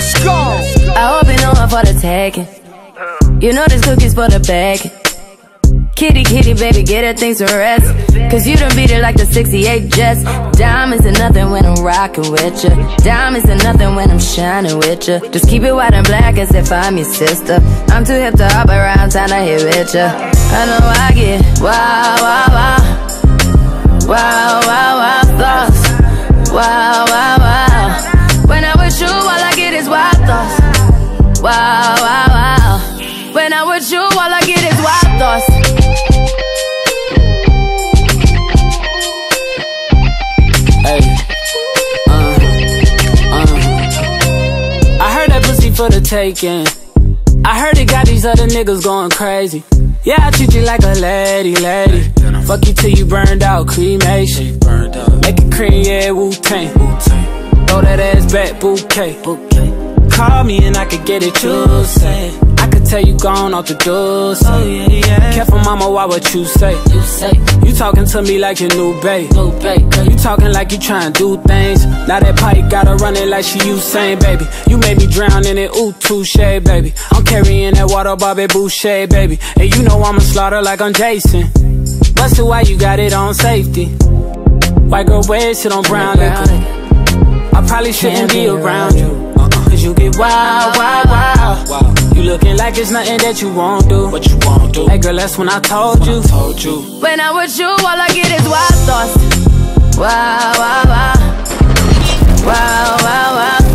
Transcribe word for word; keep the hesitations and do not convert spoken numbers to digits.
Let's go. I hope you know I'm for the taking. You know this cookie's for the bag. Kitty, kitty, baby, get her things to rest. Cause you done beat it like the sixty-eight Jets. Diamonds are nothing when I'm rockin' with ya. Diamonds are nothing when I'm shining with ya. Just keep it white and black as if I'm your sister. I'm too hip to hop around, time to hit with ya. I know I get wow, wow, wow. Wow, wow, wow, thoughts. Wow, wow, wow. When I'm with you, all I get is wild thoughts. Wow, wow, wow. When I'm with you, all I get is wild thoughts. Hey, uh, uh. I heard that pussy for the taking. I heard it got these other niggas going crazy. Yeah, I treat you like a lady, lady. Fuck you till you burned out, cremation. Make it cream, yeah, Wu-Tang. Throw that ass back, bouquet. Call me and I could get it, you say. I could tell you gone off the door, say. Oh, yeah, yeah. Careful, mama, why what you say? You say you talking to me like your new babe. New babe. You talking like you trying to do things. Now that pipe gotta run it like she Usain, baby. You made me drown in it, ooh, touche, baby. I'm carrying that water, Bobby Boucher, baby. And you know I'ma slaughter like I'm Jason. Busted, why you got it on safety? White girl wear shit on brown liquor. I probably shouldn't be around you. Cause you get wild, wild, wild. You looking like it's nothing that you won't do. What you won't do? Hey girl, that's when I told you. Told you. When I'm with you, all I get is wild thoughts. Wow, wow, wow. Wow, wow, wow.